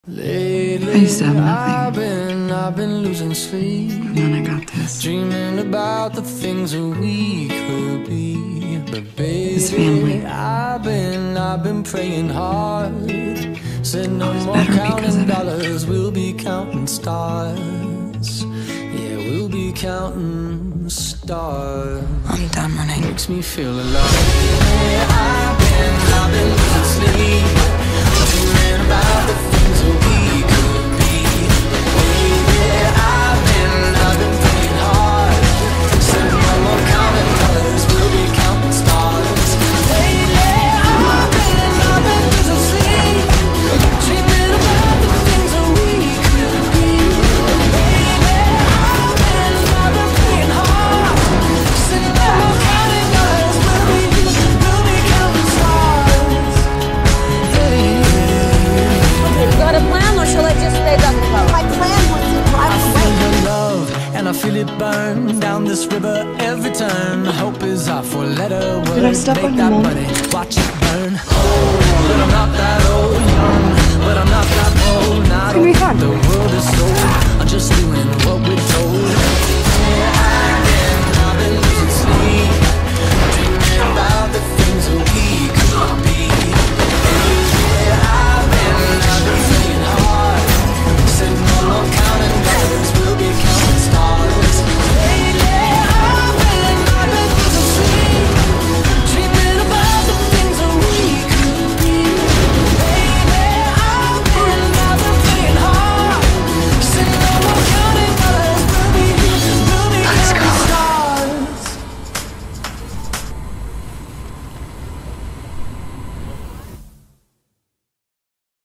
I used to have nothing, I've been losing sleep, and then I got this. dreaming about the things that we could be. But baby, His family. I've been praying hard. Said no It's more better because counting of it. dollars, we'll be counting stars. Yeah, we'll be counting stars. I'm done running. Makes me feel alive. I've been losing sleep, dreaming about the things that we could be. Baby, I've been praying hard. Said no more counting dollars, we'll be counting stars. Lately, I've been losing sleep, dreaming about the things that we could be. Baby, I've been praying hard. Said no more counting dollars, we'll be counting stars. Okay, you got a plan, or shall I just stay duck and cover? My plan was to drive away. Feel your love, and I feel it burn down this river every turn. Hope is our four-letter word. Did I step Make on that your mom? money, watch it burn. But I'm not that old, young